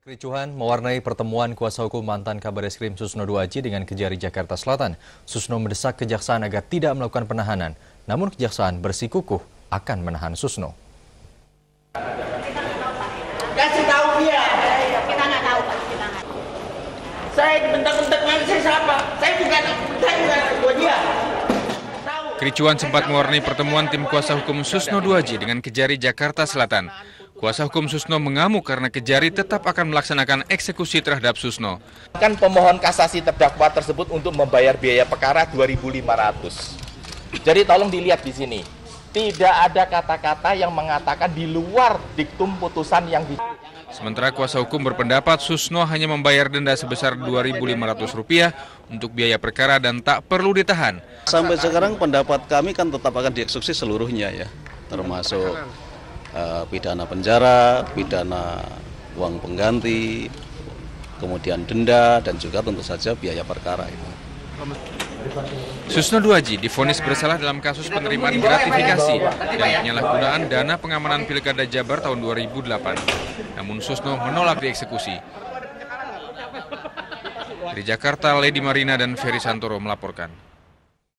Kericuhan mewarnai pertemuan kuasa hukum mantan Kabar Eskrim Susno 2 Aji dengan Kejari Jakarta Selatan. Susno mendesak kejaksaan agar tidak melakukan penahanan, namun kejaksaan bersikukuh akan menahan Susno. Kasih tahu dia. Kita nggak tahu, Pak. Kita nggak tahu. Saya bentak-bentak saya siapa? Saya bukan gua dia. Kericuhan sempat mewarnai pertemuan tim kuasa hukum Susno 2 Aji dengan Kejari Jakarta Selatan. Kuasa hukum Susno mengamuk karena Kejari tetap akan melaksanakan eksekusi terhadap Susno. Kan pemohon kasasi terdakwa tersebut untuk membayar biaya perkara 2.500. Jadi tolong dilihat di sini. Tidak ada kata-kata yang mengatakan di luar diktum putusan yang di... Sementara kuasa hukum berpendapat Susno hanya membayar denda sebesar Rp2.500 untuk biaya perkara dan tak perlu ditahan. Sampai sekarang pendapat kami kan tetap akan dieksekusi seluruhnya ya, termasuk pidana penjara, pidana uang pengganti, kemudian denda, dan juga tentu saja biaya perkara itu. Susno 2 Aji divonis bersalah dalam kasus penerimaan gratifikasi dan penyalahgunaan dana pengamanan Pilkada Jabar tahun 2008. Namun Susno menolak dieksekusi. Dari Jakarta, Lady Marina dan Ferry Santoro melaporkan.